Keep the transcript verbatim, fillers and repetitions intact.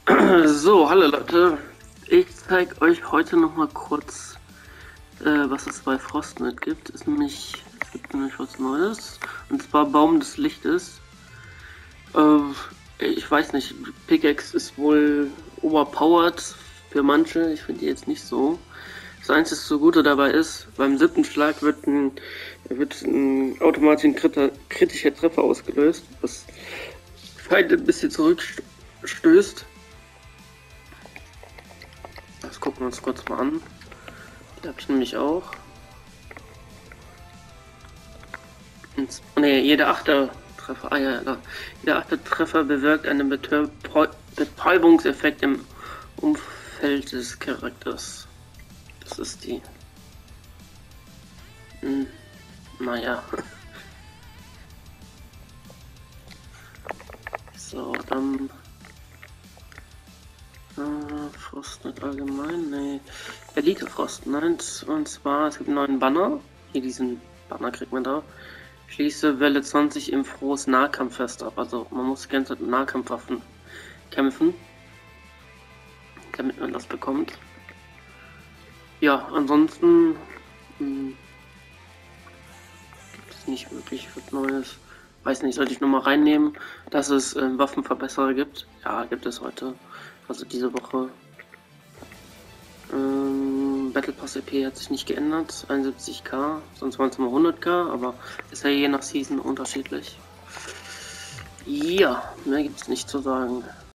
So, hallo Leute. Ich zeige euch heute noch mal kurz, äh, was es bei Frostnet gibt. Es, nämlich, es gibt nämlich was Neues. Und zwar Baum des Lichtes. Äh, ich weiß nicht, Pickaxe ist wohl overpowered für manche. Ich finde die jetzt nicht so. Das einzige Gute dabei ist, beim siebten Schlag wird ein, wird ein automatisch ein kritter, kritischer Treffer ausgelöst, was Feinde ein bisschen zurückstößt. Das gucken wir uns kurz mal an. Die habe ich nämlich auch. Ne, jeder achte Treffer, ah ja, da. Jeder achte Treffer bewirkt einen Betäubungseffekt im Umfeld des Charakters. Das ist die. Hm, naja. So, dann. Äh, Frostnet allgemein, ne. Elite Frostnet. Und zwar, es gibt einen neuen Banner. Hier diesen Banner kriegt man da. Schließe Welle zwanzig im Frohes Nahkampffest ab. Also man muss die ganze Zeit mit Nahkampfwaffen kämpfen, damit man das bekommt. Ja, ansonsten hm, gibt es nicht wirklich was Neues. Weiß nicht, sollte ich nochmal reinnehmen, dass es äh, Waffenverbesserer gibt. Ja, gibt es heute. Also diese Woche. Ähm, Battle Pass E P hat sich nicht geändert. einundsiebzig K, sonst waren es immer hundert K, aber ist ja je nach Season unterschiedlich. Ja, mehr gibt es nicht zu sagen.